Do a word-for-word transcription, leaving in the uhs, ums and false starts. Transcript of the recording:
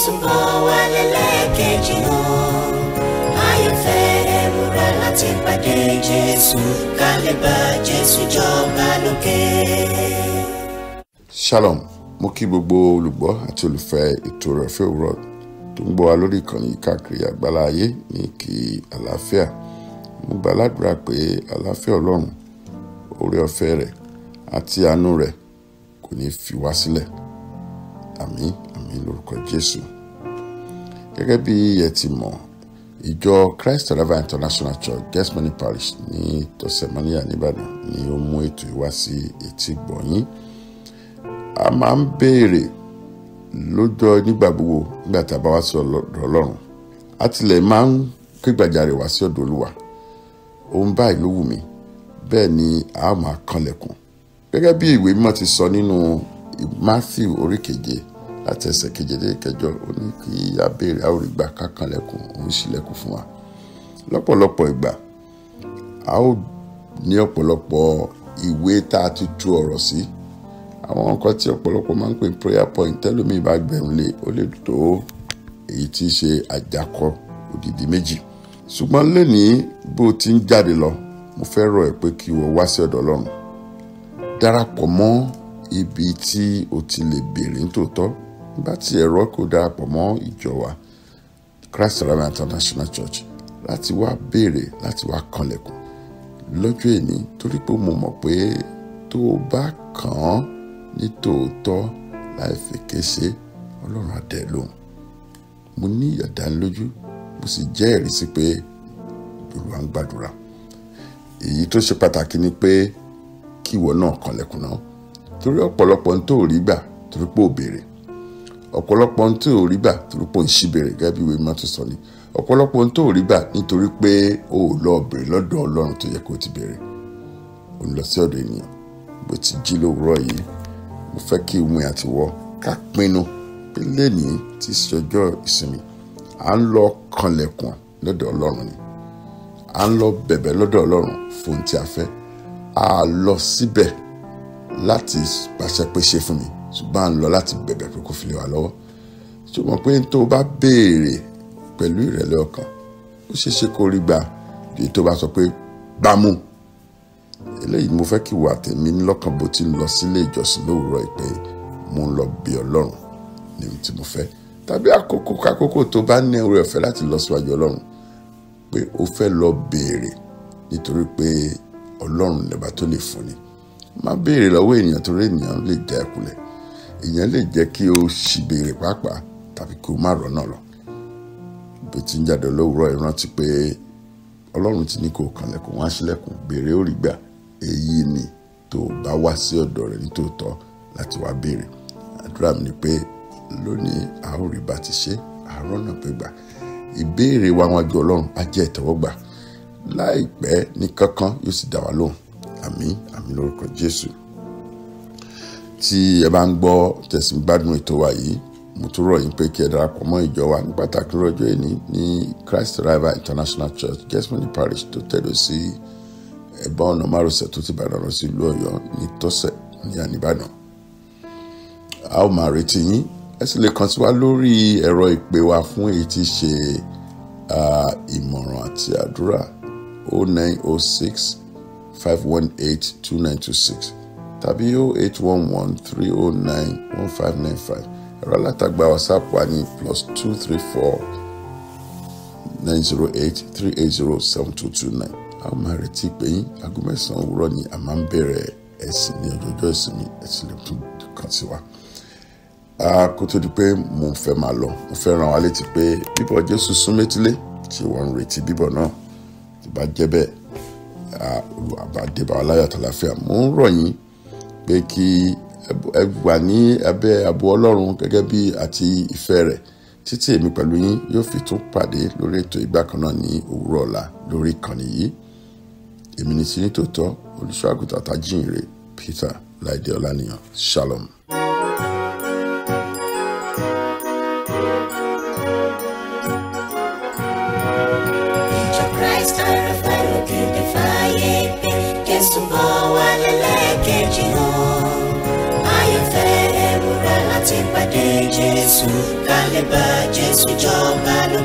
Jésù bọ̀ wá lẹ́lẹ́kejì o. Ayọ̀fẹ́ ẹ múra láti pàdé Jésù, ká lè bá Jésù jọba lókè. Shalom, mo kí gbogbo olùgbọ́ àti olùfẹ́ ètò Oore Ọ̀fẹ́ Òwúrọ̀ tó ń gbọ́ wa lórí ìkànnì káàkiri àgbálá ayé ní kí àlàáfíà. Mo gbà ládùúrà pé àlàáfíà Ọlọ́run, oore ọ̀fẹ́ rẹ̀ àti àánú rẹ̀ kò ní fi wá sílẹ̀. Àmín, àmín lórúkọ Jésù. Gẹ́gẹ́ bí ẹ ti mọ̀, ìjọ Christ Revival International Church Gethsemane Parish ní Tọ̀sẹ̀mọ́níyà nìbàdàn ni ó mú ètò ìwá sí etí gbọ̀nyín. A máa ń béèrè lọ́jọ́ nígbà gbogbo nígbà tí a bá wá sí ọ̀dọ̀ Ọlọ́run. A tilẹ̀ máa ń kégbàjarè wá sí ọ̀dọ̀ Olúwa. Ohun báyìí ló wù mí, bẹ́ẹ̀ ni a máa kanlẹ̀kùn. Gẹ́gẹ́ bí ìwé mímọ́ ti sọ nínú Matthew orí keje láti ẹsẹ̀ keje dé kẹjọ, ó ní kí a béèrè a ó rí gbà, ká kanlẹ̀kùn, òun ṣílẹ̀kùn fún wa. Lọ́pọ̀lọpọ̀ ìgbà a ó ní ọ̀pọ̀lọpọ̀ ìwé tá a ti tú ọ̀rọ̀ sí. Àwọn nǹkan tí ọ̀pọ̀lọpọ̀ máa ń pè prayer point tẹ́lómi bá gbẹ̀rún lé ó lè tó èyí tí í ṣe àjákọ odidi méjì. Ṣùgbọ́n lónìí bó ti ń jáde lọ, mo fẹ́ rọ̀ ẹ́ pé kí o wá sí ọ̀dọ̀ Ọlọ́run. Darapọ̀ mọ́ ibi tí o ti lè béèrè nítòótọ́. Nígbà tí ẹ̀rọ kò darapọ̀ mọ́ ìjọ wa Christ Revival International Church láti wá béèrè, láti wá kanlẹ̀kùn lọ́jọ́ èní, torí pé mo mọ̀ pé tó o bá kàn án ní tòótọ́ láì fèké ṣe, Ọlọ́run á dá ẹ lóhùn. Mo ní ìdánilójú, mo sì jẹ́ ẹ̀rí sí pé Olúwa ń gbàdúrà. Èyí tó ṣe pàtàkì ni pé kí ìwọ náà kanlẹ̀kùn náà, torí ọ̀pọ̀lọpọ̀ ń tó rí gbà torí pé ò béèrè. Ọ̀pọ̀lọpọ̀ ń tó rí gbà torí pé ò ń ṣí béèrè, gẹ́gẹ́ bí ìwé mímọ́ tó sọ ni. Ọ̀pọ̀lọpọ̀ ń tó rí gbà nítorí pé o ò lọ béèrè lọ́dọ̀ Ọlọ́run tó yẹ kó o ti béèrè. O ń lọ sí ọ̀dọ̀ ènìyàn. Bó ti jí lówùúrọ̀ yìí, mo fẹ́ kí ìwé àti wọ́ ká pinnu pé lẹ́nìí tí í ṣe ọjọ́ ìsinmi, à ń lọ kanlẹ̀kùn lọ́dọ̀ Ọlọ́run ni. À ń lọ bẹ̀bẹ̀ lọ́dọ̀ Ọlọ́run fún ohun tí a fẹ́. A lọ síbẹ̀ láti pàṣẹ pé ṣe fún mi, ṣùgbọ́n à ń lọ láti bẹ̀bẹ̀ pé kó fi lé wa lọ́wọ́. Ṣùgbọ́n pé tó o bá béèrè pẹ̀lú ìrẹ̀lẹ̀ ọkàn, ó ṣeé ṣe kó rí gbà èyí tó bá sọ pé gbámú. Eléyìí mo fẹ́ kí wà tèmi lọ́kàn bó ti ń lọ sílé ìjọsìn lówùúrọ̀ yìí pé mo ń lọ bí Ọlọ́run ní ohun tí mo fẹ́. Tàbí àkókò kákókò tó bá ní oore ọ̀fẹ́ láti lọ síwájú Ọlọ́run pé o fẹ́ lọ béèrè nítorí pé Ọlọ́run lẹ́bàá tó lè fún ni. Má béèrè lọ́wọ́ ènìyàn torí ènìyàn lè já ẹ kulẹ̀. Èèyàn lè jẹ́ kí o ṣì béèrè pàápàá tàbí kí o má rọ́nà lọ. Bí ti ń jáde lówùúrọ̀ yìí, rántí pé Ọlọ́run ti ní kó kanlẹ̀kùn, wá ṣílẹ̀kùn, béèrè ó rí gbà. Èyí ni tó bá wá sí ọ̀dọ̀ rẹ̀ nítòótọ́ láti wá béèrè. Àdúrà mi ni pé lónìí a ó rí bá ti ṣe, àárọ̀ náà pé gbà. Ìbéèrè wa wájú Ọlọ́run á jẹ́ ìtẹ́wọ́gbà. Láìpẹ́ ní kankan yóò sì dá wa lóhùn. Àmín, àmín lórúkọ Jésù. Tí ẹ bá ń gbọ́ tẹ̀sí gbádùn ètò wa yìí, mo tún rọ̀ yín pé kí ẹ darapọ̀ mọ́ ìjọ wa ní pàtàkì lọ́jọ́ èní ní Christ Revival International Church Gethsemane Parish tó tẹ̀dó sí ẹ̀bá ọ̀nà márosẹ̀ tó ti Ìbàdàn lọ sí ìlú Ọ̀yọ́ ní tọ́sẹ̀ ní àníbàdàn. A ó máa retí yín. Ẹ sì lè kàn sí wa lórí ẹ̀rọ ìpè wa fún èyí tí ṣe ìmọ̀ràn àti àdúrà oh nine oh six, five one eight, two nine two six tàbí oh eight one one, three oh nine, one five nine five. Ẹ̀rọ alátagbà WhatsApp wa ní plus two three four, nine zero eight, three eight zero, seven two two nine. A ó máa retí pé yín. Aago mẹ́sàn-án òwúrọ̀ ni a máa ń bẹ̀rẹ̀ ẹ̀sìn ní ọjọ́jọ́ ìsinmi. Ẹ̀sìn lè tún kàn sí wa. Kó tó di pé mo fẹ́ máa lọ, mo fẹ́ rán wa létí pé bíbọ̀ Jésù sún métílé, tí wọ́n ń retí bíbọ̀ náà. Tó bá jẹ́ bẹ́ẹ̀, Olúwa bá dé bá wa láyọ̀ àtàlàáfíà. Mo ń rọ̀ yín pé kí ẹ wà ní abẹ́ ààbò Ọlọ́run gẹ́gẹ́ bí àti ìfẹ́ rẹ̀, títí èmi pẹ̀lú yín yóò fi tún pàdé lórí ètò ìgbà kan náà ní òwúrọ̀ ọ̀la lórí ìkànnì yìí. Èmi ni ti ní tòótọ́ olùṣọ́ àgùntàn àtàjíǹrere Peter Láìdé Ọláníyàn. Shalom. Ìjọ Christ Revival lókè dé fàyè pé Jésù bọ̀ wá lẹ́lẹ́kejì o. Ayọ̀fẹ́ ẹ múra láti pàdé Jésù. Jésù ká lè bá Jésù jọba lókè.